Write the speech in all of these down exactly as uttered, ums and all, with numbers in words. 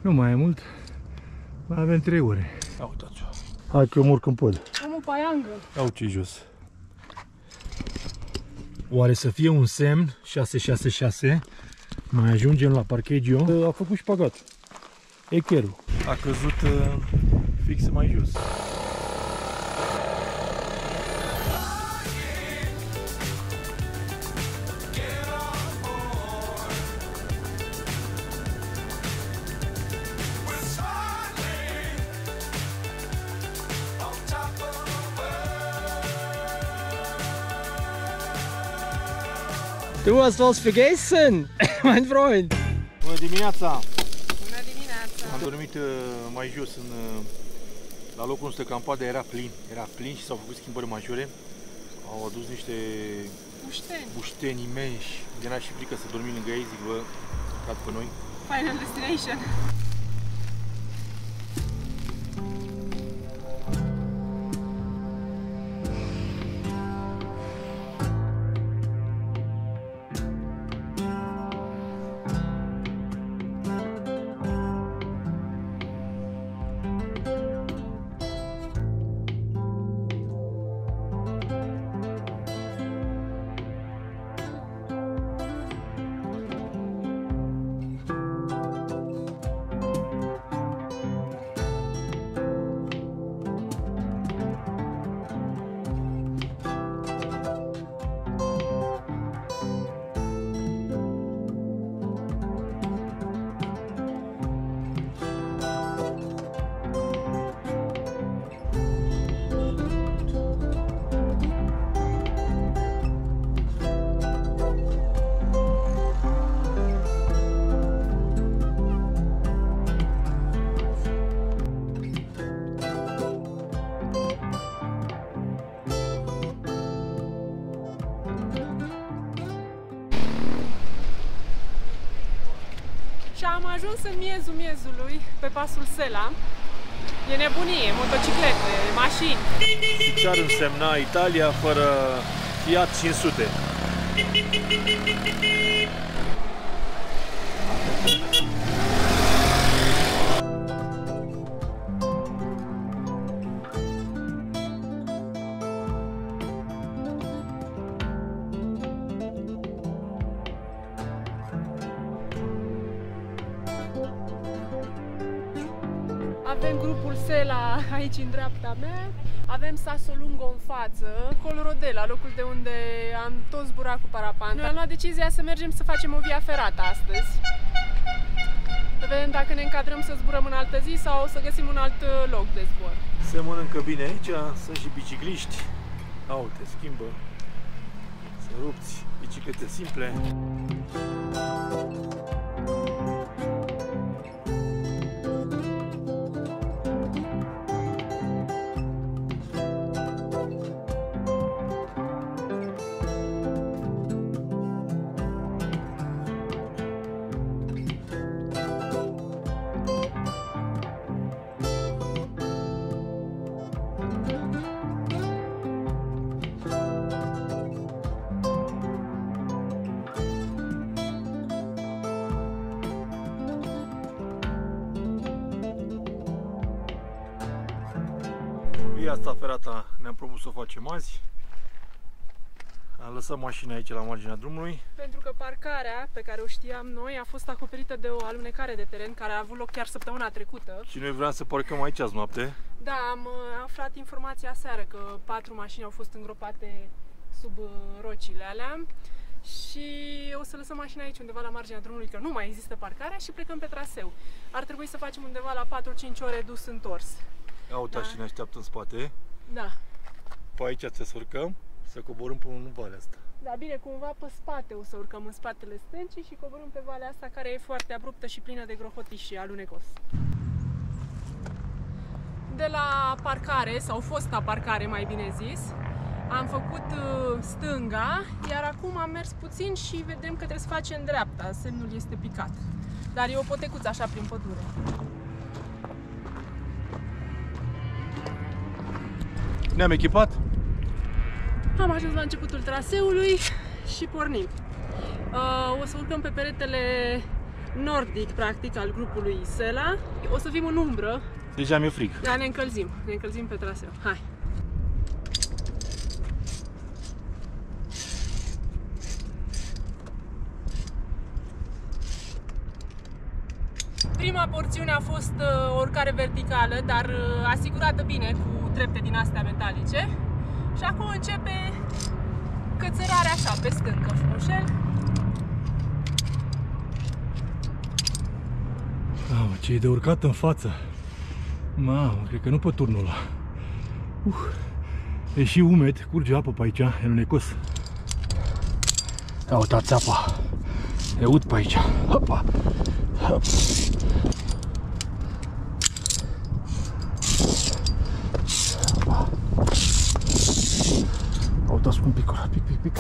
Nu mai e mult. Mai avem trei ore. Ia uitați-o. Hai că eu murc în pod. Am o paiangă. Ia uite jos. Oare să fie un semn șase șase șase? Mai ajungem la parcheggio. A făcut șpagat. Echerul. A căzut uh, fix mai jos. Du hast was vergessen, mein Freund. Bună dimineața! Bună dimineața! Am dormit uh, mai jos, în, uh, la locul unde stă campada, era plin. Era plin și s-au făcut schimbări majore. Au adus niște Bușteni. bușteni imensi. Mi-era și frică să dormim lângă ei, zic, bă, cad pe noi. Final destination. Și am ajuns în miezul miezului, pe pasul Sela. E nebunie, motociclete, mașini. Ce ar însemna Italia fără Fiat cinci sute? Avem grupul Sela aici în dreapta mea, avem Sassolungo în față, Colrodela, locul de unde am tot zburat cu parapan. Noi am luat decizia să mergem să facem o via ferată astăzi. Să vedem dacă ne încadrăm să zburăm în altă zi sau să găsim un alt loc de zbor. Se mănâncă bine aici, sunt și bicicliști. Uite, schimbă. Să rupți biciclete simple. Via asta ferată ne-am propus să o facem azi. Am lăsat mașina aici la marginea drumului. Pentru că parcarea pe care o știam noi a fost acoperită de o alunecare de teren care a avut loc chiar săptămâna trecută. Și noi vreau să parcăm aici azi noapte. Da, am aflat informația aseară că patru mașini au fost îngropate sub rocile alea. Și o să lăsăm mașina aici undeva la marginea drumului, că nu mai există parcarea, și plecăm pe traseu. Ar trebui să facem undeva la patru-cinci ore dus-întors. Ia uitați da. Ce ne așteaptă în spate. Da. Pe aici trebuie să urcăm, să coborâm până în valea asta. Da, bine, cumva pe spate o să urcăm, în spatele stâncii, și coborâm pe valea asta care e foarte abruptă și plină de grohotiș și alunecos. De la parcare, sau fosta parcare mai bine zis, am făcut stânga, iar acum am mers puțin și vedem că trebuie să facem dreapta. Semnul este picat, dar e o potecuță așa prin pădure. Ne-am echipat? Am ajuns la începutul traseului și pornim. O să urcăm pe peretele nordic, practic, al grupului Sela. O să fim în umbră. Deja mi-e frig. Da, ne încălzim. Ne încălzim pe traseu. Hai! Prima porțiune a fost uh, o urcare verticală, dar uh, asigurată bine cu trepte din astea metalice. Și acum începe cățărarea așa, pe stâncă, frumușel. Mamă, ce e de urcat în față. Mamă, cred că nu pe turnul ăla. Uh, e și umed, curge apă pe aici, e lunecos. Ia uitați apa. E ud pe aici. Hopa. Hop. Hopa. Uitați cum pic ăla, pic, pic, pic.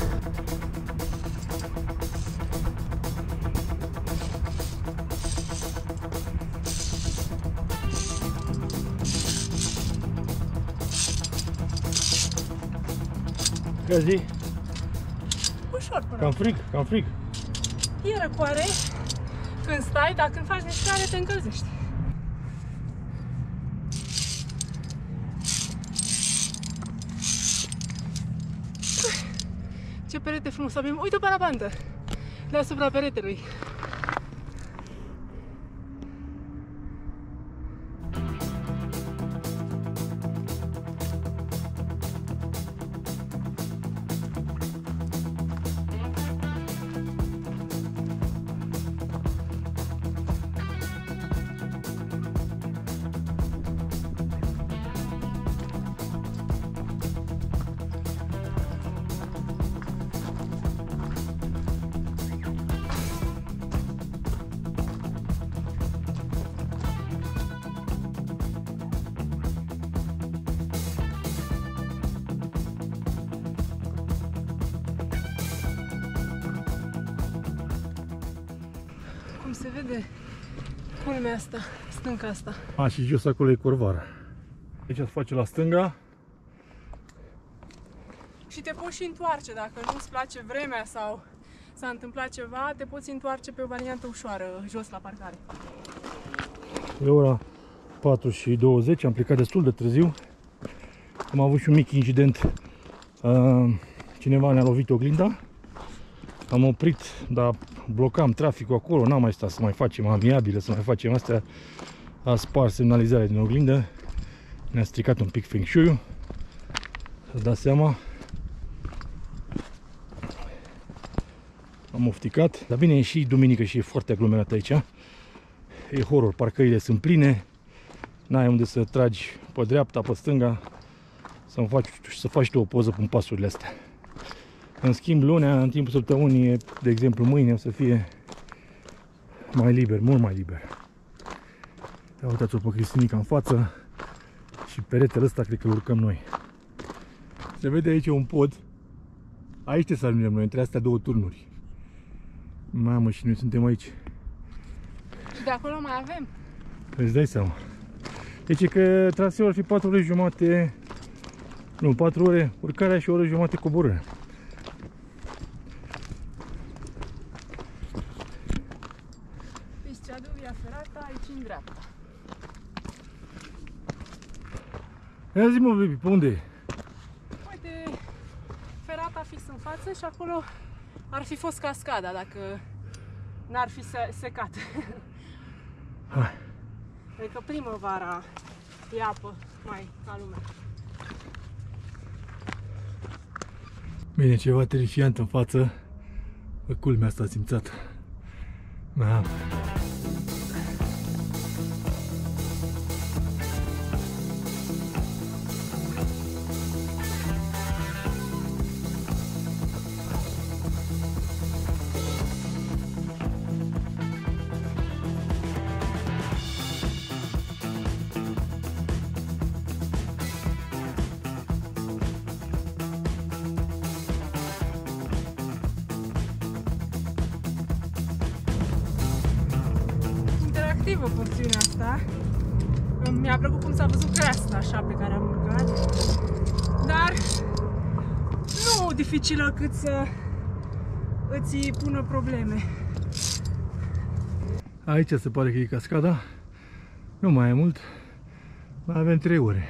Ia zi, Ușor până. cam frig, cam frig. E răcoare când stai, dar când faci mișcare te încălzești. Ce perete frumos avem! Uite pe la bandă! Deasupra peretelui! Cum se vede culmea asta, stânca asta. A, și jos acolo e Corvara. Aici se face la stânga. Și te poți și întoarce dacă nu-ți place vremea sau s-a întâmplat ceva, te poți întoarce pe o variantă ușoară, jos la parcare. E ora patru și douăzeci, am plecat destul de târziu. Am avut și un mic incident. Cineva ne-a lovit oglinda. Am oprit, dar blocam traficul acolo, n-am mai stat să mai facem amiabile, să mai facem astea. A spart semnalizarea din oglindă. Ne-a stricat un pic feng shui-ul. Să-ți dați seama. Am ofticat. Dar bine, e și duminică și e foarte aglomerat aici. E horror, parcările sunt pline. N-ai unde să tragi pe dreapta, pe stânga. Să faci, să faci tu o poză pe pasurile astea. În schimb, lunea, în timpul săptămânii, de exemplu mâine, o să fie mai liber, mult mai liber. Ia uitați-o pe Cristinica în față și peretele ăsta cred că îl urcăm noi. Se vede aici un pod. Aici trebuie să ajungem noi, între astea două turnuri. Mamă, și noi suntem aici. Și de acolo mai avem. Îți dai seama. Deci că traseul ar fi patru ore jumate, nu, patru ore urcarea și o oră jumate coborârea. Piscea de via ferata aici în dreapta. Ia zi, mă, baby, pe unde e? Uite, ferata fix în față și acolo ar fi fost cascada dacă n-ar fi se secat. Hai. Adică primăvara e apă mai ca lumea. Bine, ceva terifiant în față. Bă, culmea asta simțată. Da. Interactivă porțiunea asta. Mi-a plăcut cum s-a văzut creasta așa pe care am urcat. Dar nu dificilă cât să îți pună probleme. Aici se pare că e cascada. Nu mai e mult. Mai avem trei ore.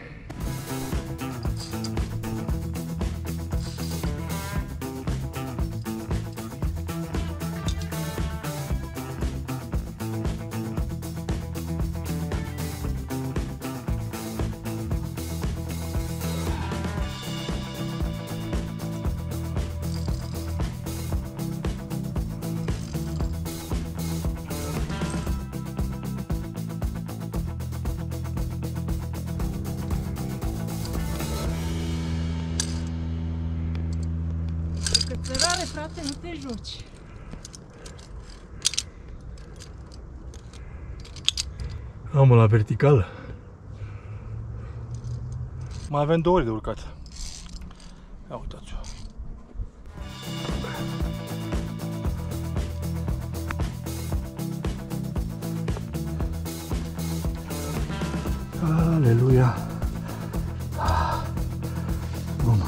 Cățărare, frate, nu te joci. Am la verticală. Mai avem două ore de urcat. Ia uitați-o. Aleluia. Bum.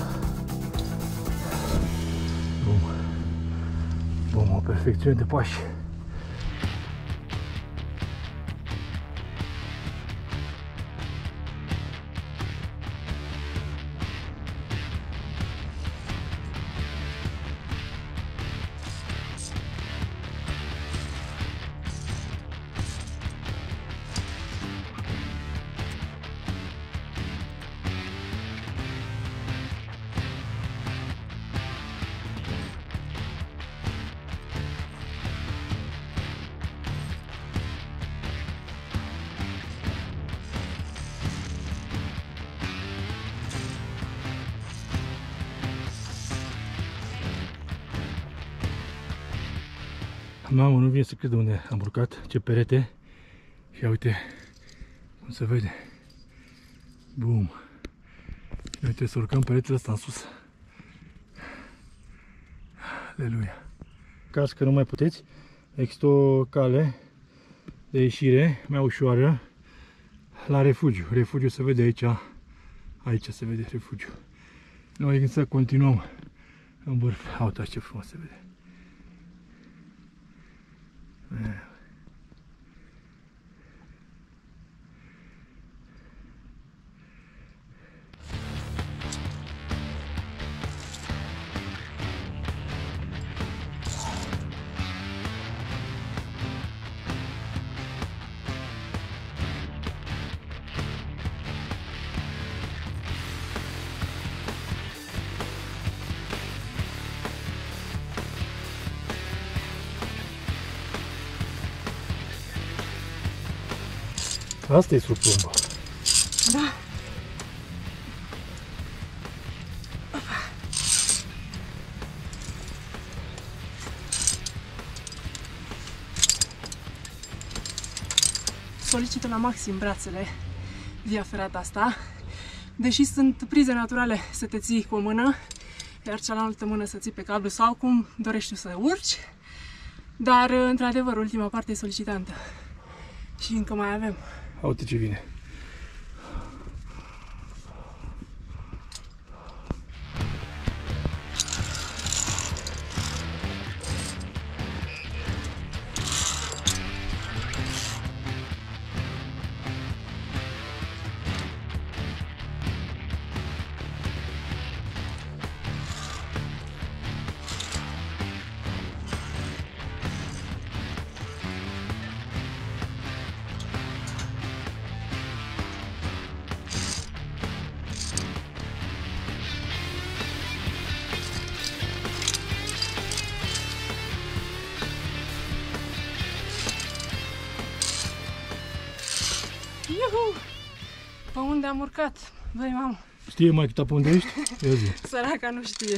Bum. Bum, o perfecțiune de pași. Mamă, nu vine să cred de unde am urcat, ce perete. Și ia uite cum se vede. Bum. Noi trebuie să urcăm peretele ăsta în sus. Aleluia. Caz că nu mai puteți, există o cale de ieșire mai ușoară la refugiu. Refugiu se vede aici. Aici se vede refugiu. Noi să continuăm în vârf. Uitați ce frumos se vede. Asta e surplumbă. Da. Solicită la maxim brațele via ferată asta. Deși sunt prize naturale să te ții cu o mână, iar cealaltă mână să ții pe cablu sau cum dorești să urci. Dar, într-adevăr, ultima parte e solicitantă. Și încă mai avem. Uite ce vine. Iuhu! Pe unde am urcat? Băi, mamă! Știe Maicuța pe unde ești? Ia zi. Săraca nu știe.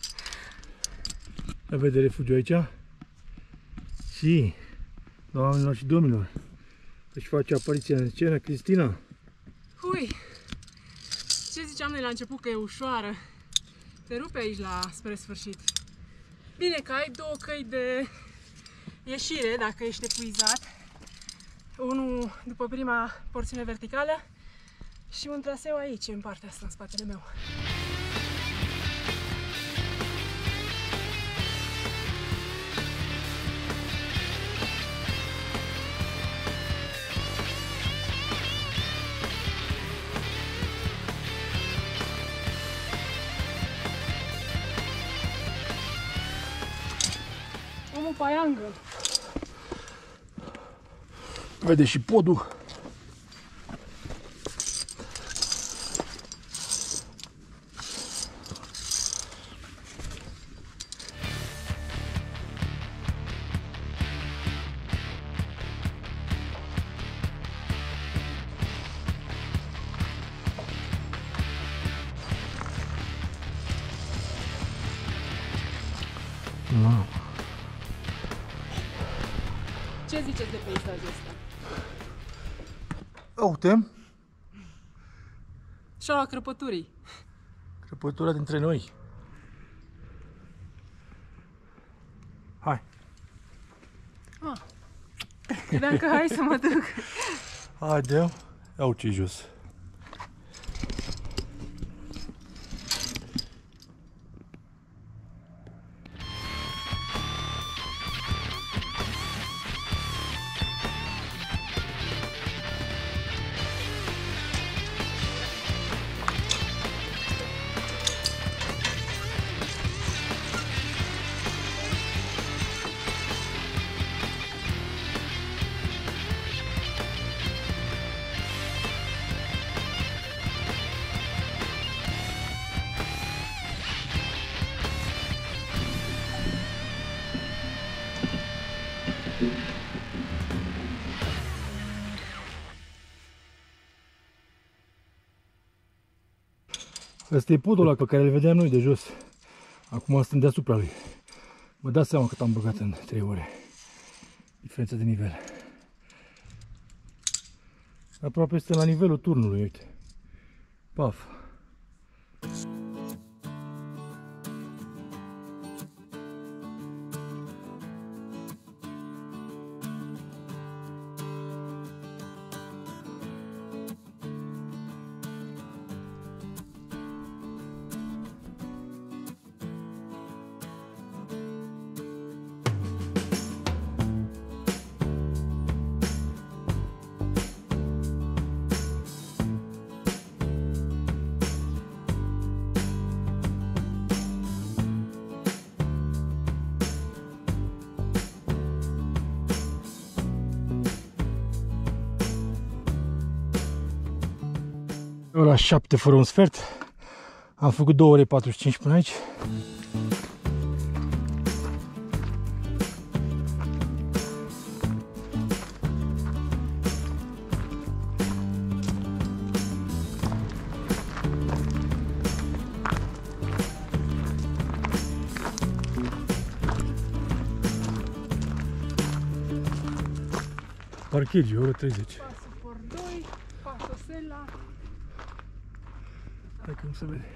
Vede refugiu aici? Și, doamnelor și domnilor, își face apariția în scenă Cristina. Ui! Ce ziceam noi la început că e ușoară? Te rupe aici la spre sfârșit. Bine că ai două căi de ieșire dacă ești epuizat. Unul după prima porțiune verticală și un traseu aici, în partea asta, în spatele meu. paiangă. Vede și podul. Wow. Ce ziceți de peisajul ăsta? Uite, Șaua crăpăturii. crăpătura dintre noi. Hai. Ah. Credeam că hai să mă duc. Haide, ia uite jos. Ăsta e podul ăla pe care îl vedeam noi de jos. Acum suntem deasupra lui. Vă dați seama cât am băgat în trei ore. Diferența de nivel. Aproape este la nivelul turnului, uite. Paf. Ora șapte fără un sfert. Am făcut două ore patruzeci și cinci până aici. Parchegi, o oră treizeci. Pasuport doi, Pasosela. Hai că nu se vede.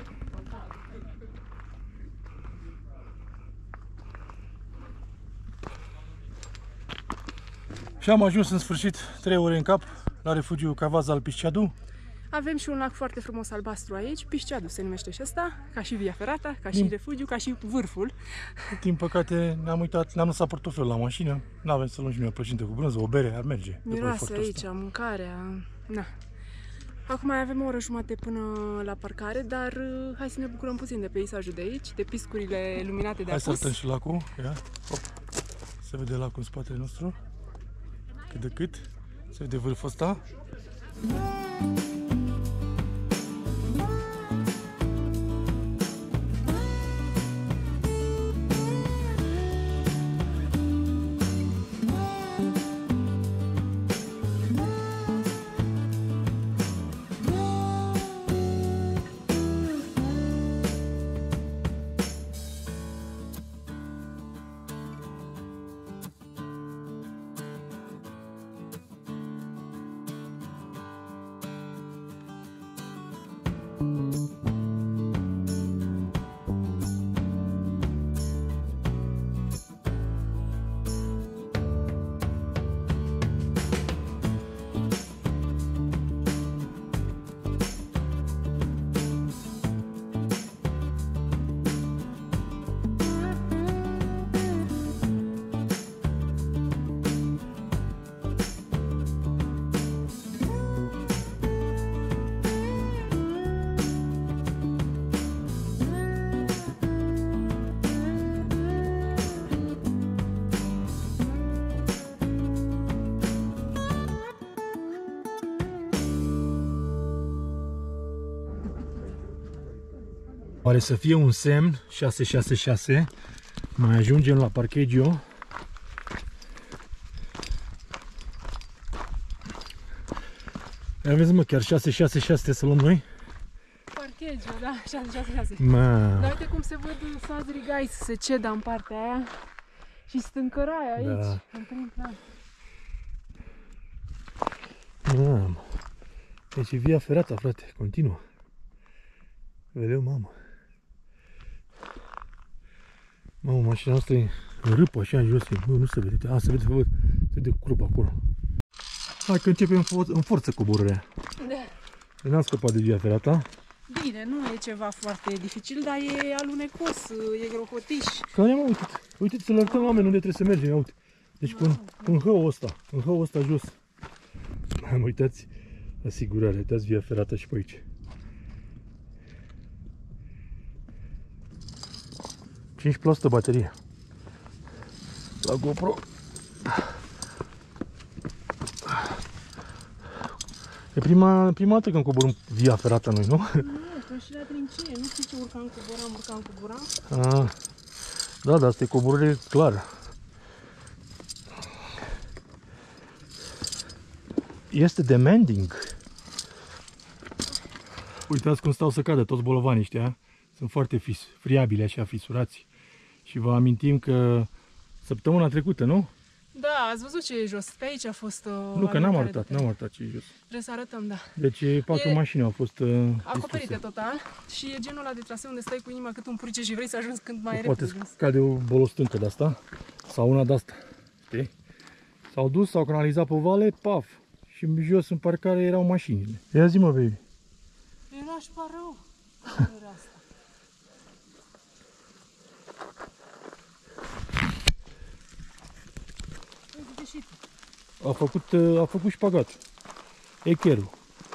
Și am ajuns în sfârșit, trei ore în cap, la refugiul Cavaza al Pisceadu. Avem și un lac foarte frumos albastru aici, Pisceadu se numește și ăsta, ca și Via Ferrata, ca și Din... refugiu, ca și vârful. Din păcate ne-am uitat, ne-am lăsat portofelul la mașină, n-avem să luăm și noi o plăcintă cu brânză, o bere, ar merge. Miroase aici, mâncarea, na. Acum mai avem o oră jumate până la parcare, dar uh, hai să ne bucurăm puțin de peisajul de aici, de piscurile luminate de Hai să apus. arătăm și lacul, ia, hop. Se vede lacul în spatele nostru, cât de cât, se vede vârful ăsta. Pare să fie un semn șase șase șase. Mai ajungem la parcheggio. Ia vezi mă, chiar șase șase șase să luăm noi? Parcheggio, da, șase șase șase. Ma. Dar uite cum se văd Sazri Gais, se ceda în partea aia și stâncăraia aici, Da. în prim plan. Mamă. Deci e via ferata, frate, continuă. Vedem, mamă. Mamă, mașina noastră e în râpă, așa, în jos, bă, nu se vede. A, se vede, se vede, se vede curba acolo. Hai că începem în forță coborârea. Da. N-am scăpat de via ferata. Bine, nu e ceva foarte dificil, dar e alunecos, e grohotiș. Care mă, uite, uite să le arătăm oameni unde trebuie să mergem, ia uite. Deci până în hăul ăsta, în hăul ăsta jos. Mă, uitați asigurarea, uitați via ferată și pe aici. cinci la sută baterie la GoPro. E prima, prima dată când coborâm via ferată noi, nu? Nu, că și la trincie, nu știu ce urcam, coboram, urcam, coboram. Ah, da, dar asta e coborâre clară. Este demanding. Uitați cum stau să cadă toți bolovanii ăștia. Sunt foarte fis, friabile, așa, fisurați. Și vă amintim că săptămâna trecută, nu? Da, ați văzut ce e jos? Pe aici a fost o Nu, că n-am arătat, de n-am arătat ce e jos. Trebuie să arătăm, da. Deci patru E mașini au fost uh, acoperite distruse. total și e genul ăla de traseu unde stai cu inima cât un purice și vrei să ajungi cât mai Poate repede jos. cade o bolostâncă de asta sau una de asta, știi? S-au dus, s-au canalizat pe vale, paf! Și jos în parcare erau mașinile. Ia zi mă, baby. Era și pare rău. Era asta. A făcut, a făcut șpagat. Echerul.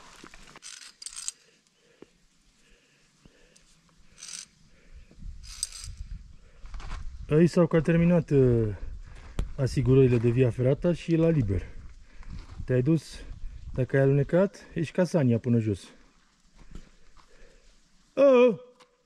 Aici s-au terminat uh, asigurările de via ferată și e la liber. Te-ai dus, dacă ai alunecat, ești ca Sania până jos. A!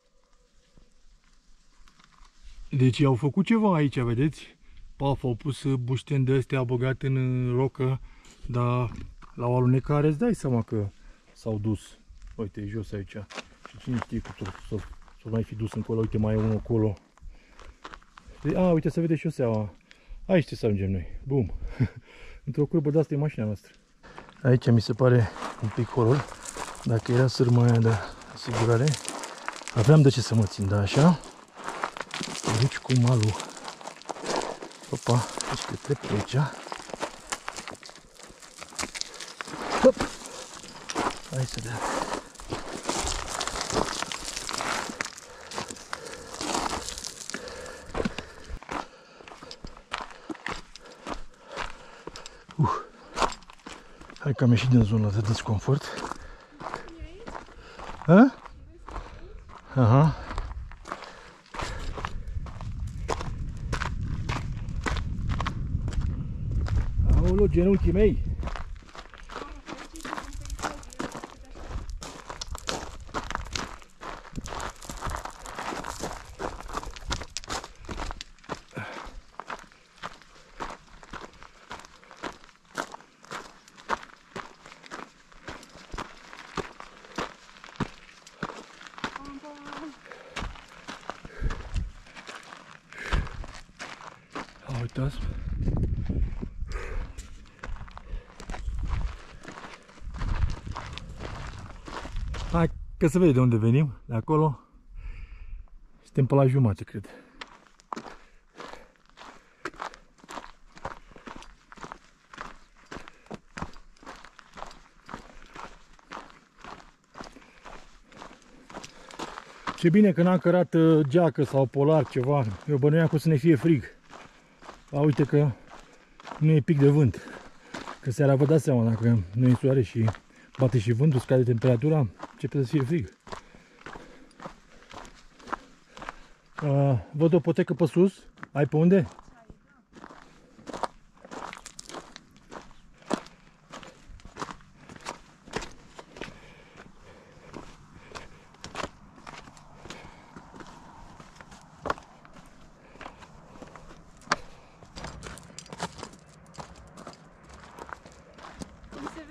Deci au făcut ceva aici, vedeți? Paf, au pus bușteni de astea, au băgat în rocă, dar la o alunecare îți dai seama că s-au dus. Uite, e jos aici. Și cine știe cum s-o mai fi dus încolo, uite, mai e unul acolo. A, uite, se vede șoseaua. Aici trebuie să ajungem noi. Bum! Într-o curbă de asta e mașina noastră. Aici mi se pare un pic horror. Dacă era sârma aia de asigurare, aveam de ce să mă țin, da, așa. Aici cu malul. Opa, deci că trepte aici. Hop! Hai să dea. Uh. Hai că am ieșit din zona de disconfort. Ha? Aha. Aoleu, genunchii mei! Uitați. Hai că se vede de unde venim, de acolo. Suntem pe la jumate, cred. Ce bine că n-am cărat uh, geacă sau polar, ceva. Eu bănuiam că o să ne fie frig. A, uite că nu e pic de vânt. Că seara vă dați seama, dacă nu e soare și bate și vântul, scade temperatura, începe să fie frig. Uh, văd o potecă pe sus. Ai pe unde?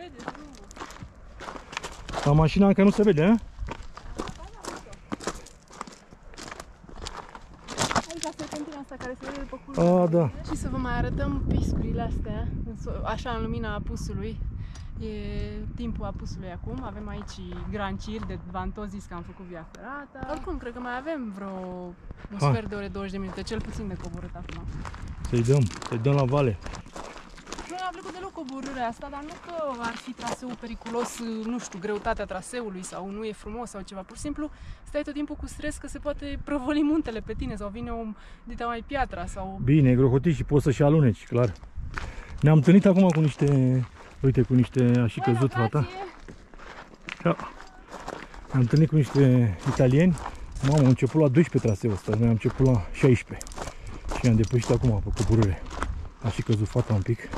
vede drumul. Dar mașina încă nu se vede, a? Aici asta e cantina asta care se vede după culmea. A, da. Și să vă mai arătăm piscurile astea, așa în lumina apusului. E timpul apusului acum, avem aici granciri de v-am tot zis că am făcut via ferată. Oricum, cred că mai avem vreo un Hai. sfert de ore, douăzeci de minute, cel puțin de coborât acum. Să-i dăm, să-i dăm la vale. Noi am plăcut deloc coborârea asta, dar nu că ar fi traseul periculos, nu știu, greutatea traseului sau nu e frumos sau ceva. Pur și simplu stai tot timpul cu stres că se poate prăvăli muntele pe tine sau vine o dita mai piatra sau... Bine, e grohotit și poți să-și aluneci, clar. Ne-am întâlnit acum cu niște... Uite, cu niște... A și căzut fata. Ne-am întâlnit cu niște italieni. Mamă, am început la doisprezece traseul ăsta, noi am început la șaisprezece. Și am depășit acum pe coborâre. A și căzut fata un pic.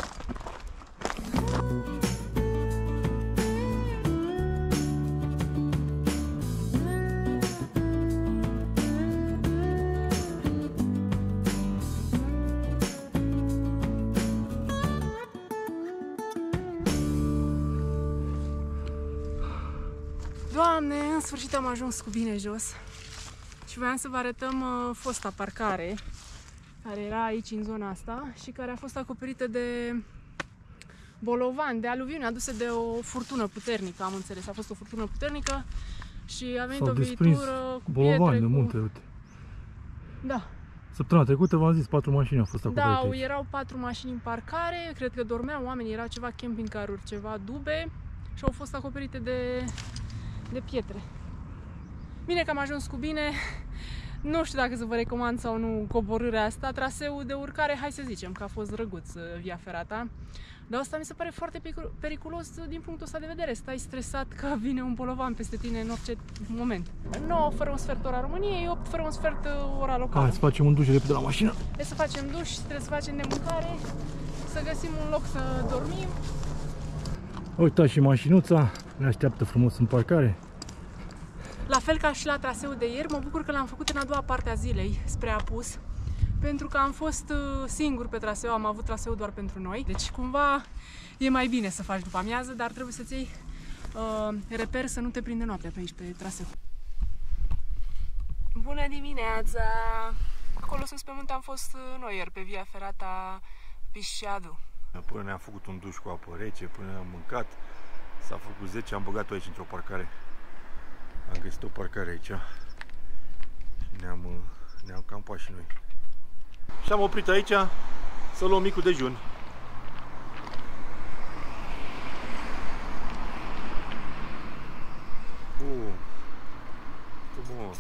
Doamne, în sfârșit am ajuns cu bine jos și voiam să vă arătăm uh, fosta parcare care era aici în zona asta și care a fost acoperită de bolovan, de aluviuni aduse de o furtună puternică, am înțeles. A fost o furtună puternică și a venit o viitură cu bolovan pietre, de cu... munte, uite. Da. Săptămâna trecută v-am zis, patru mașini au fost acoperite. Da, aici. erau patru mașini în parcare, cred că dormeau oamenii, erau ceva campingcaruri, ceva dube și au fost acoperite de, de pietre. Bine că am ajuns cu bine. Nu știu dacă să vă recomand sau nu coborârea asta. Traseul de urcare, hai să zicem că a fost drăguț via ferata. Dar asta mi se pare foarte periculos din punctul ăsta de vedere. Stai stresat că vine un bolovan peste tine în orice moment. nouă fără un sfert ora României, opt fără un sfert ora locală. Hai să facem un duș repede la mașină. Trebuie să facem duș, trebuie să facem de mâncare, să găsim un loc să dormim. Uitați și mașinuța, ne așteaptă frumos în parcare. La fel ca și la traseul de ieri, mă bucur că l-am făcut în a doua parte a zilei, spre apus. Pentru că am fost singur pe traseu, am avut traseul doar pentru noi. Deci cumva e mai bine să faci după amiază, dar trebuie să-ți iei uh, reper să nu te prinde noaptea pe aici, pe traseu. Bună dimineața! Acolo sus pe munte am fost noi ieri pe via ferata Pisceadu. Până ne-am făcut un duș cu apă rece, până am mâncat, s-a făcut zece, am băgat-o aici într-o parcare. Am găsit o parcare aici și ne-am ne-am campat și noi. Și am oprit aici să luăm micul dejun. Uh, frumos!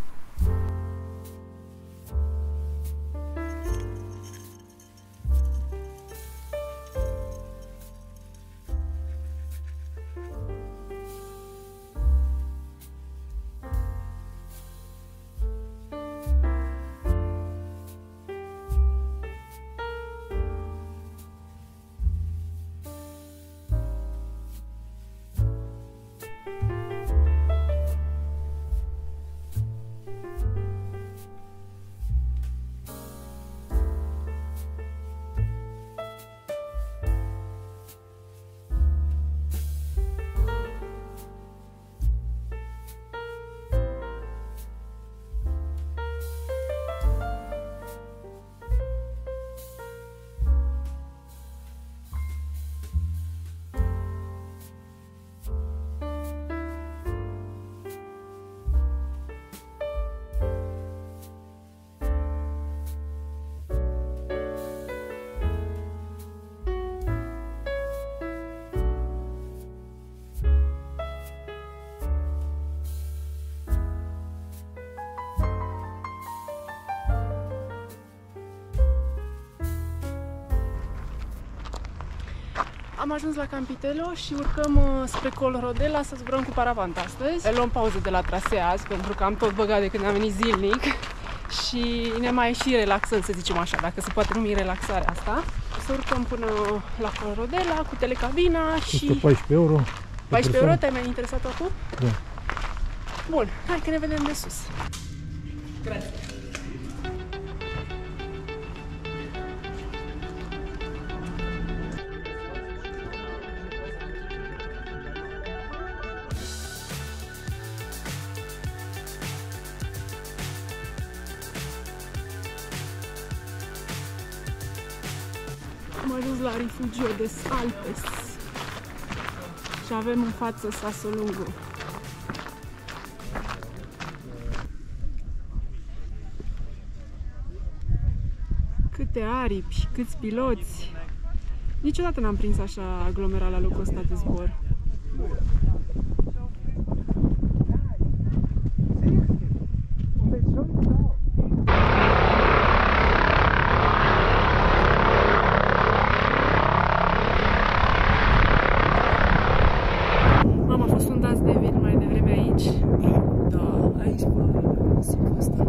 Am ajuns la Campitello și urcăm uh, spre Colrodela să zburăm cu paravant astăzi. Luăm pauză de la trasee azi pentru că am tot băgat de când am venit zilnic și ne mai și relaxăm, să zicem așa, dacă se poate numi relaxarea asta. O să urcăm până la Colrodela cu telecabina și... Costă paisprezece euro. paisprezece euro? Te-ai mai interesat acum? Da. Bun, hai că ne vedem de sus. Grazie. Am ajuns la Rifugio des Alpes și avem în față Sassolungo. Câte aripi, câți piloți! Niciodată n-am prins așa aglomerat la locul ăsta de zbor. Mama, a fost un dans de vin mai devreme aici. Da, aici, pe nisipul ăsta.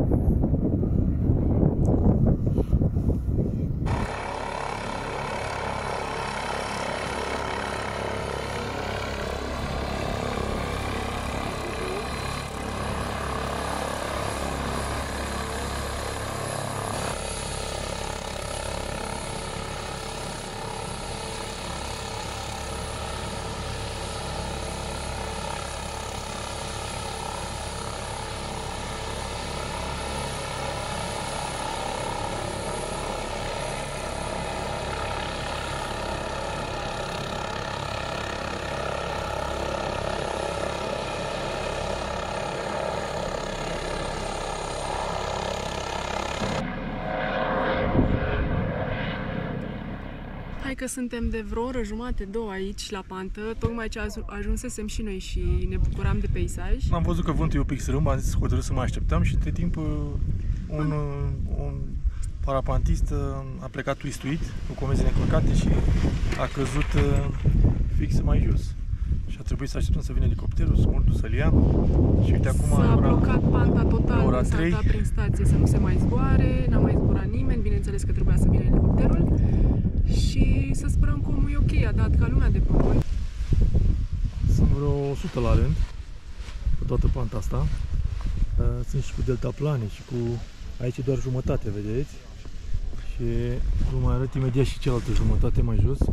Hai că suntem de vreo oră jumate, două aici la pantă, tocmai ce ajunsesem și noi și ne bucuram de peisaj. Am văzut că vântul e un pic strâmb, am zis hotărât să mai așteptăm și între timp un, un parapantist a plecat twistuit cu comenzile încărcate și a căzut fix mai jos. Și a trebuit să așteptăm să vină elicopterul, smurtul să-l ia și uite acum s-a ora, blocat panta total, ora s-a trei. dat prin stație să nu se mai zboare, n-a mai zburat nimeni, bineînțeles că trebuia să vină elicopterul. Și să sperăm că omul e ok, a dat ca lumea de pământ. Sunt vreo o sută la rând pe toată panta asta. Sunt și cu deltaplane și cu... Aici e doar jumătate, vedeți? Și vă mai arăt imediat și cealaltă jumătate mai jos.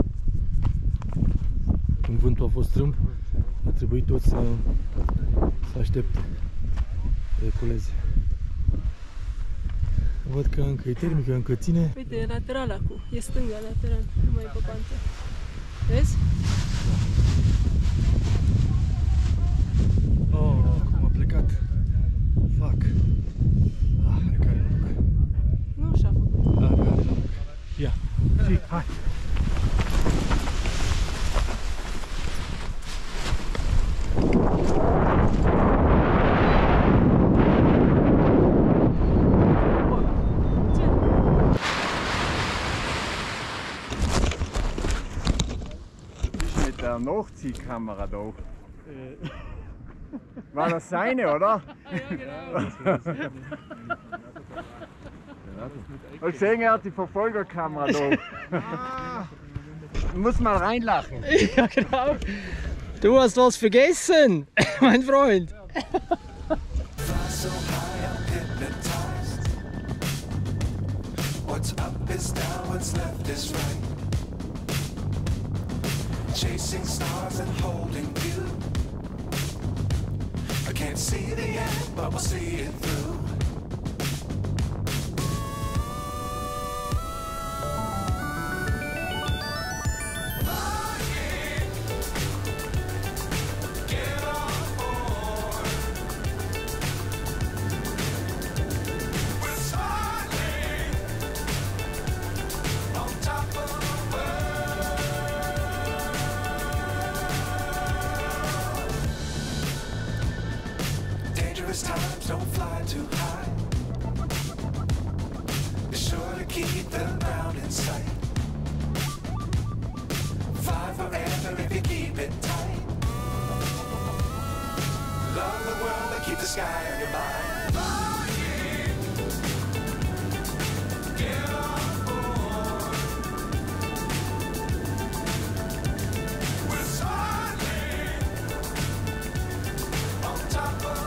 Când vântul a fost strâmb, a trebuit tot să, să aștepte reculeze. Văd că încă e termică, încă ține. Uite, e lateral acum, e stânga lateral, nu mai e pe pantă. Vezi? Da. Oh, cum a plecat. Fac. Ah, hai care noroc. Nu așa a făcut. Ah, care noroc. Ia, fii, hai. Der Nachziehkamera da. War das seine, oder? Ja, genau. Und gesehen, er hat die Verfolgerkamera da. Muss mal reinlachen. Ja, genau. Du hast was vergessen, mein Freund. What's up is down, what's left is right. Chasing stars and holding you. I can't see the end, but we'll see it through. Times don't fly too high. Be sure to keep the ground in sight. Fly forever if you keep it tight. Love the world and keep the sky on your mind. Get on board. We're soaring on top of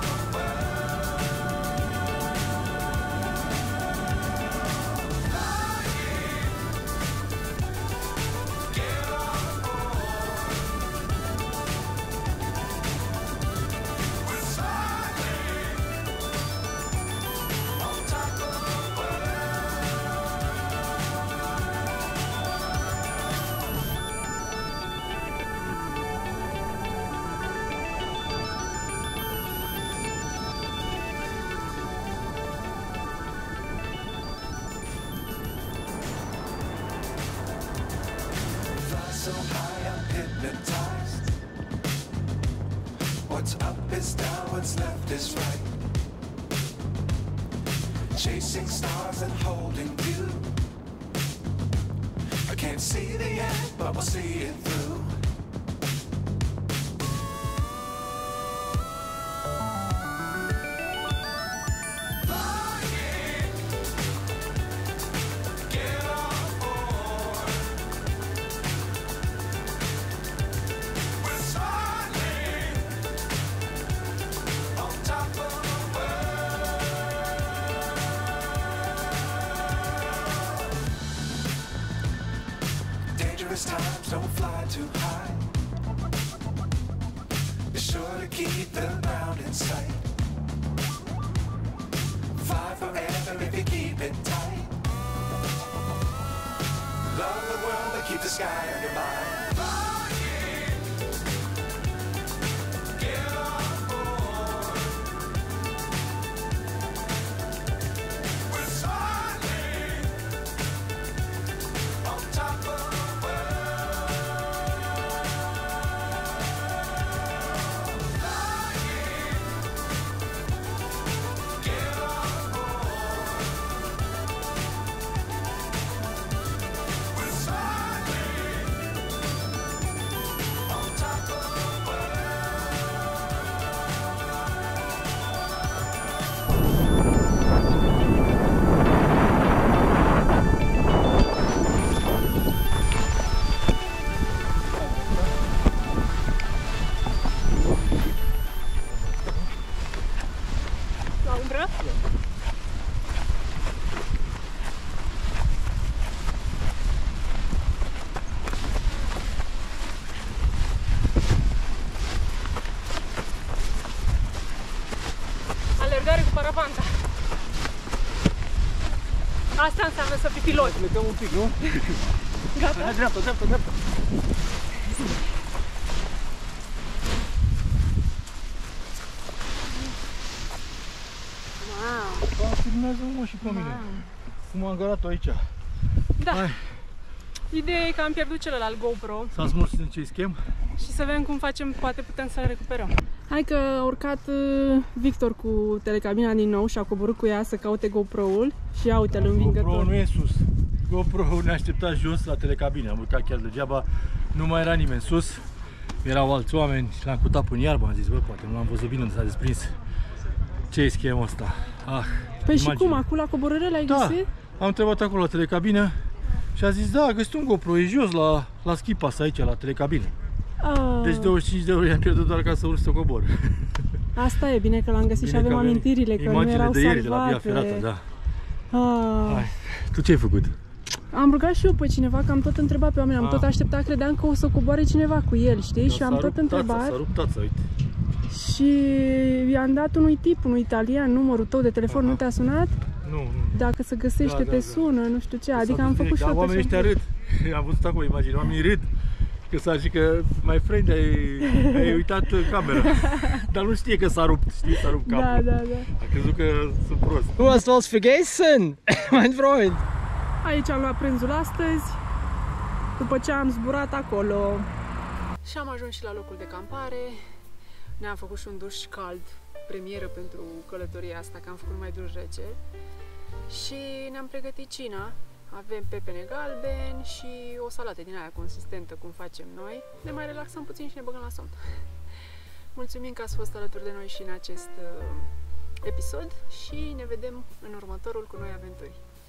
What's up is down, what's left is right. Chasing stars and holding you. I can't see the end, but we'll see it through. Times don't fly too high. Be sure to keep the ground in sight. Fly forever if you keep it tight. Love the world but keep the sky on your mind. Get on board. We're soaring on top of alergare cu parapanta. Asta înseamnă să fii pilot. Plecăm un pic, nu? Gata? Hai, dreapta, dreapta, dreapta. Wow. Filmează mă și pe mine. Cum am garat-o aici. Da. Hai. Ideea e că am pierdut celălalt GoPro. S-a smuls în ce schem. Și să vedem cum facem, poate putem să-l recuperăm. Hai că a urcat uh, Victor cu telecabina din nou și a coborât cu ea să caute GoPro-ul și ia uite-l învingător. GoPro nu e sus. GoPro ne-a așteptat jos la telecabină. Am urcat chiar degeaba. Nu mai era nimeni sus. Erau alți oameni. L-am cutat până iarbă. Am zis, bă, poate nu l-am văzut bine unde s-a desprins. Ce e schemul ăsta? Ah, păi imagine. Și cum? Acum la coborâre l-ai Da, găsit? am întrebat acolo la telecabină și a zis, da, a găsit un GoPro, e jos la, la ski pass aici, la telecabină. Oh. Deci douăzeci și cinci de euro i-am pierdut doar ca să urc să cobor. Asta e, bine că l-am găsit Bine și avem că amintirile, că nu erau de ieri, de la Via salvate. Ferata, da. Ah. Hai. Tu ce ai făcut? Am rugat și eu pe cineva, că am tot întrebat pe oameni, am Ah. tot așteptat, credeam că o să coboare cineva cu el, știi? Da, și am tot întrebat. S-a rupt tața, uite. Și i-am dat unui tip, unui italian, numărul tău de telefon. Aha. Nu te-a sunat? Nu, nu. Dacă se găsește, Da, te da, da. sună, nu știu ce, adică S-a am dus făcut direct, și dar eu oamenii ăștia râd. Am văzut acolo imagini, oamenii râd. Că s-a zis că, my friend, ai, ai uitat camera. Dar nu știe că s-a rupt, știi, s-a rupt capul. Da, da, da. A crezut că sunt prost. Du hast was vergessen, mein Freund. Aici am luat prânzul astăzi, după ce am zburat acolo. Și am ajuns și la locul de campare. Ne-am făcut și un duș cald, premieră pentru călătoria asta, că am făcut numai duș rece. Și ne-am pregătit cina. Avem pepene galbeni și o salată din aia consistentă, cum facem noi. Ne mai relaxăm puțin și ne băgăm la somn. Mulțumim că ați fost alături de noi și în acest uh, episod și ne vedem în următorul cu noi aventuri.